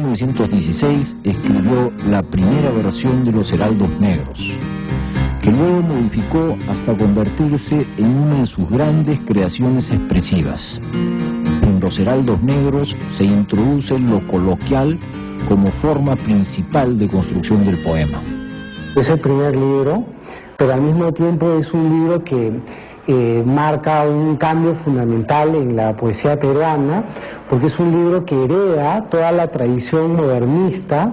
1916 escribió la primera versión de Los Heraldos Negros, que luego modificó hasta convertirse en una de sus grandes creaciones expresivas. En Los Heraldos Negros se introduce lo coloquial como forma principal de construcción del poema. Es el primer libro, pero al mismo tiempo es un libro que marca un cambio fundamental en la poesía peruana, porque es un libro que hereda toda la tradición modernista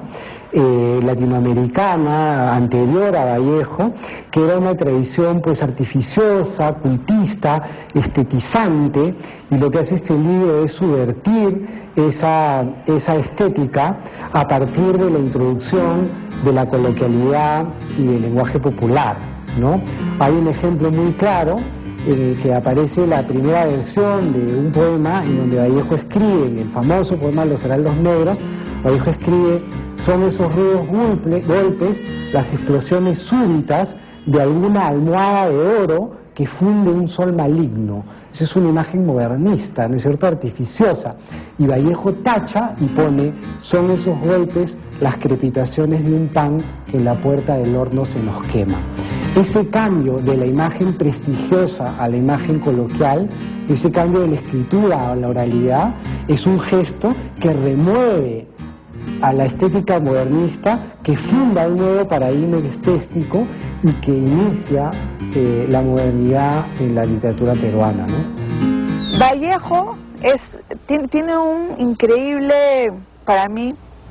latinoamericana anterior a Vallejo, que era una tradición pues artificiosa, cultista, estetizante, y lo que hace este libro es subvertir esa estética a partir de la introducción de la coloquialidad y del lenguaje popular, ¿no? Hay un ejemplo muy claro en el que aparece la primera versión de un poema en donde Vallejo escribe, en el famoso poema Los Heraldos Negros, Vallejo escribe: son esos rudos golpes, las explosiones súbitas de alguna almohada de oro que funde un sol maligno. Esa es una imagen modernista, ¿no es cierto?, artificiosa. Y Vallejo tacha y pone: son esos golpes, las crepitaciones de un pan que en la puerta del horno se nos quema. Ese cambio de la imagen prestigiosa a la imagen coloquial, ese cambio de la escritura a la oralidad, es un gesto que remueve a la estética modernista, que funda un nuevo paradigma estético y que inicia la modernidad en la literatura peruana, ¿no? Vallejo tiene un increíble, para mí,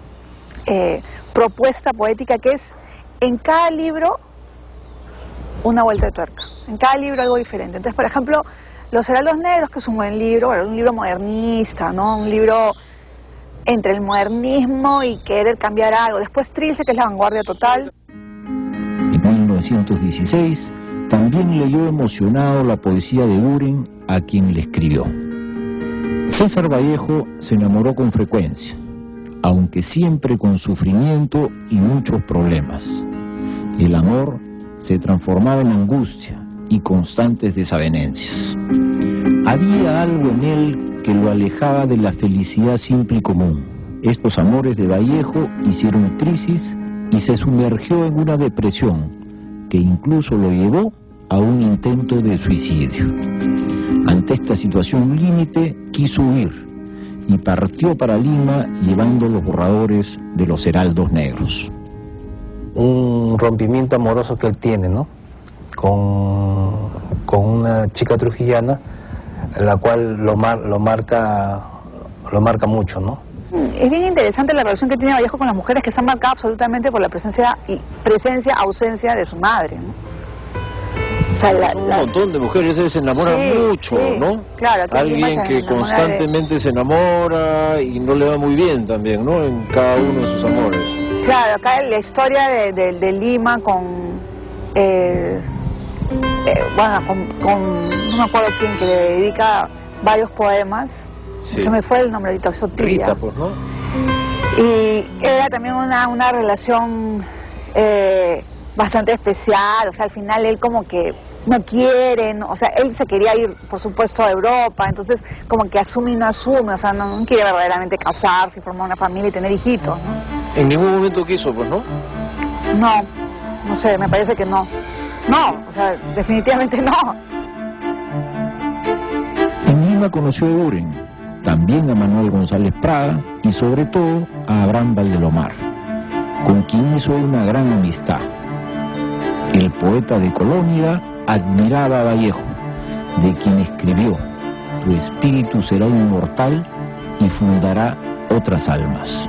propuesta poética, que es en cada libro una vuelta de tuerca, en cada libro algo diferente. Entonces, por ejemplo, Los Heraldos Negros, que es un buen libro, un libro modernista, ¿no? Un libro entre el modernismo y querer cambiar algo. Después Trilce, que es la vanguardia total. En 1916 también leyó emocionado la poesía de Buren, a quien le escribió. César Vallejo se enamoró con frecuencia, aunque siempre con sufrimiento y muchos problemas. El amor se transformaba en angustia y constantes desavenencias. Había algo en él que lo alejaba de la felicidad simple y común. Estos amores de Vallejo hicieron crisis y se sumergió en una depresión que incluso lo llevó a un intento de suicidio. Ante esta situación límite, quiso huir y partió para Lima llevando los borradores de Los Heraldos Negros. Un rompimiento amoroso que él tiene, ¿no?, con una chica trujillana, la cual lo marca mucho, ¿no? Es bien interesante la relación que tiene Vallejo con las mujeres, que se han marcado absolutamente por la ausencia de su madre, ¿no? O sea, un montón de mujeres se enamoran mucho, sí, ¿no? Claro, alguien que constantemente se enamora y no le va muy bien también, ¿no?, en cada uno de sus amores. Claro, acá la historia de Lima con no me acuerdo quién, que le dedica varios poemas. Sí. Se me fue el nombre ahorita, Sotilia. Rita, pues, ¿no? Y era también una relación bastante especial. O sea, al final él como que no quiere, ¿no? O sea, él se quería ir, por supuesto, a Europa, entonces como que asume y no asume, o sea, no quiere verdaderamente casarse y formar una familia y tener hijitos, ¿no? En ningún momento quiso, pues, ¿no? No sé, me parece que no. No, o sea, definitivamente no. En Lima conoció a Buren, también a Manuel González Prada y sobre todo a Abraham Valdelomar, con quien hizo una gran amistad. El poeta de Colónida admiraba a Vallejo, de quien escribió: tu espíritu será inmortal y fundará otras almas.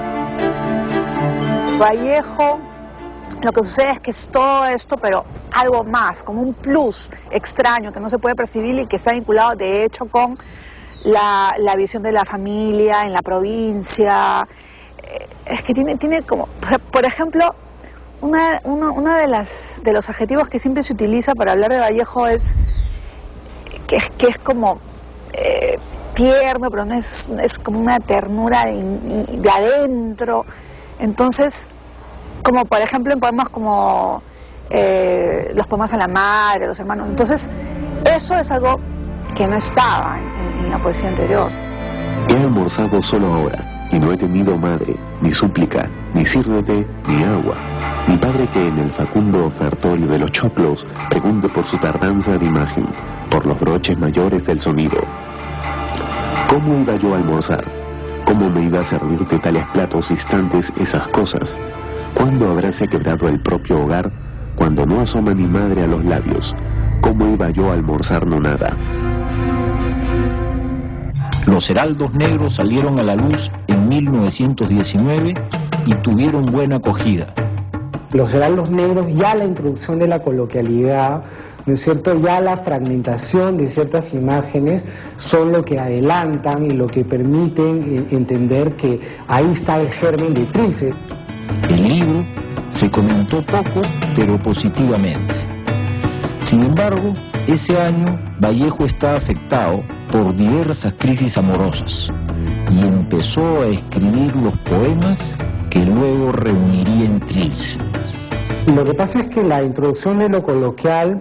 Vallejo, lo que sucede es que es todo esto, pero algo más, como un plus extraño que no se puede percibir y que está vinculado de hecho con la visión de la familia en la provincia. Es que tiene como, por ejemplo, una de los adjetivos que siempre se utiliza para hablar de Vallejo es que es como tierno, pero no es como una ternura de adentro. Entonces, como por ejemplo en poemas como los poemas a la madre, los hermanos. Entonces, eso es algo que no estaba en la poesía anterior. He almorzado solo ahora y no he tenido madre, ni súplica, ni sírvete, ni agua, ni padre que en el facundo ofertorio de los choclos pregunte por su tardanza de imagen, por los broches mayores del sonido. ¿Cómo iba yo a almorzar? ¿Cómo me iba a servir de tales platos distantes esas cosas? ¿Cuándo habráse quebrado el propio hogar? Cuando no asoma ni madre a los labios. ¿Cómo iba yo a almorzar no nada? Los heraldos negros salieron a la luz en 1919 y tuvieron buena acogida. Los heraldos negros, ya la introducción de la coloquialidad, ¿no es cierto?, ya la fragmentación de ciertas imágenes son lo que adelantan y lo que permiten entender que ahí está el germen de Trilce. El libro se comentó poco, pero positivamente. Sin embargo, ese año Vallejo está afectado por diversas crisis amorosas y empezó a escribir los poemas que luego reuniría en Trilce. Lo que pasa es que la introducción de lo coloquial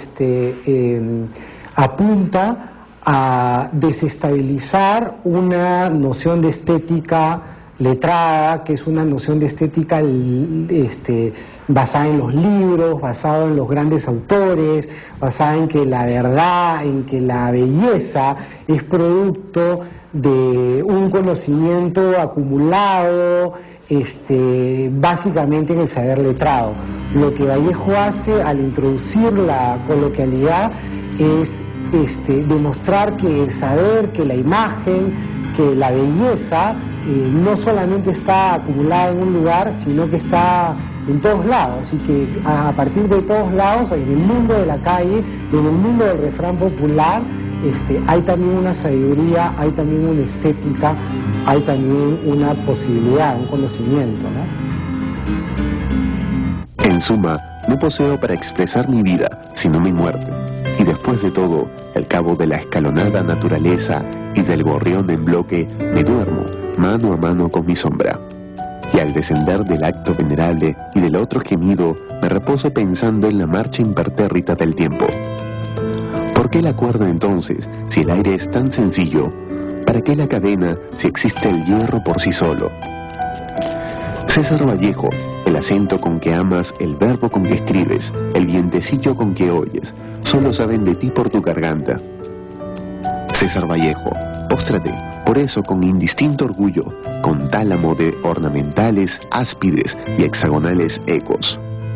apunta a desestabilizar una noción de estética letrada, que es una noción de estética basada en los libros, basada en los grandes autores, basada en que la verdad, en que la belleza es producto de un conocimiento acumulado, básicamente en el saber letrado. Lo que Vallejo hace al introducir la coloquialidad es demostrar que el saber, que la imagen, que la belleza no solamente está acumulada en un lugar, sino que está en todos lados, y que a partir de todos lados, en el mundo de la calle, en el mundo del refrán popular, hay también una sabiduría, hay también una estética, hay también una posibilidad, un conocimiento, ¿no? En suma, no poseo para expresar mi vida, sino mi muerte. Y después de todo, al cabo de la escalonada naturaleza y del gorrión en bloque, me duermo, mano a mano con mi sombra. Y al descender del acto venerable y del otro gemido, me reposo pensando en la marcha impertérrita del tiempo. ¿Por qué la cuerda entonces, si el aire es tan sencillo? ¿Para qué la cadena, si existe el hierro por sí solo? César Vallejo, el acento con que amas, el verbo con que escribes, el vientecillo con que oyes, solo saben de ti por tu garganta. César Vallejo, póstrate, por eso con indistinto orgullo, con tálamo de ornamentales, áspides y hexagonales ecos.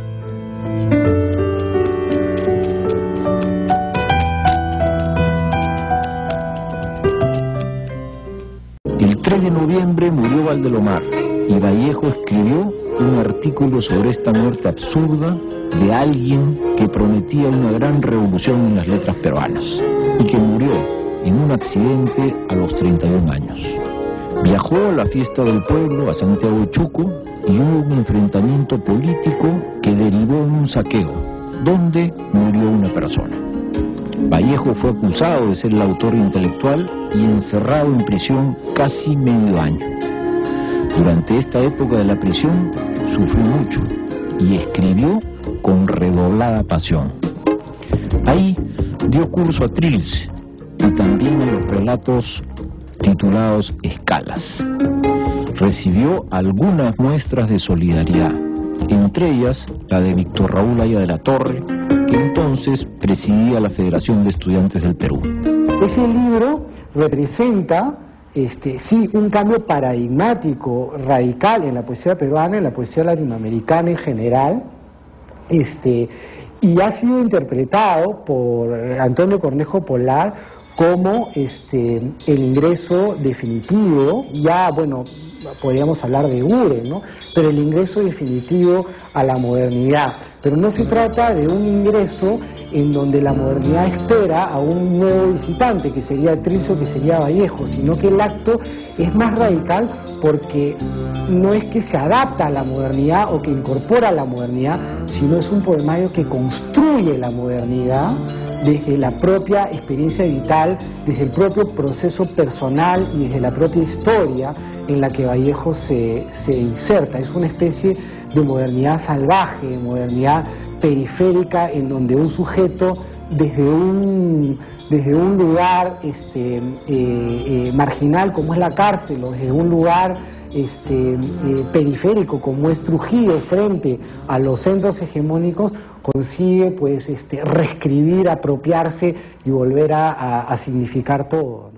El 3 de noviembre murió Valdelomar y Vallejo escribió un artículo sobre esta muerte absurda de alguien que prometía una gran revolución en las letras peruanas y que murió en un accidente a los 31 años. Viajó a la fiesta del pueblo a Santiago de Chuco y hubo un enfrentamiento político que derivó en un saqueo, donde murió una persona. Vallejo fue acusado de ser el autor intelectual y encerrado en prisión casi medio año. Durante esta época de la prisión sufrió mucho y escribió con redoblada pasión. Ahí dio curso a Trilce y también a los relatos titulados Escalas. Recibió algunas muestras de solidaridad, entre ellas la de Víctor Raúl Haya de la Torre, que entonces presidía la Federación de Estudiantes del Perú. Ese libro representa sí, un cambio paradigmático, radical en la poesía peruana, en la poesía latinoamericana en general, y ha sido interpretado por Antonio Cornejo Polar como el ingreso definitivo, ya bueno, podríamos hablar de Buren, ¿no? Pero el ingreso definitivo a la modernidad. Pero no se trata de un ingreso en donde la modernidad espera a un nuevo visitante, que sería Trilce o que sería Vallejo, sino que el acto es más radical porque no es que se adapta a la modernidad o que incorpora la modernidad, sino es un poemario que construye la modernidad desde la propia experiencia vital, desde el propio proceso personal y desde la propia historia en la que Vallejo se inserta. Es una especie de modernidad salvaje, de modernidad periférica, en donde un sujeto desde un lugar marginal como es la cárcel, o desde un lugar periférico como es Trujillo frente a los centros hegemónicos, consigue pues reescribir, apropiarse y volver a significar todo.